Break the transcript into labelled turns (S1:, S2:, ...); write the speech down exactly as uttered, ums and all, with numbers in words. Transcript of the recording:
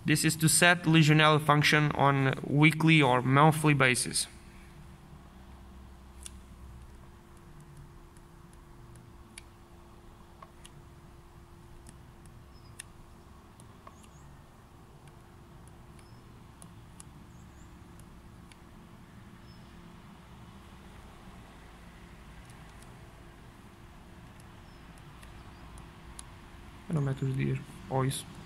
S1: This is to set Legionella function on a weekly or monthly basis. Eu não meto os dias, ou isso.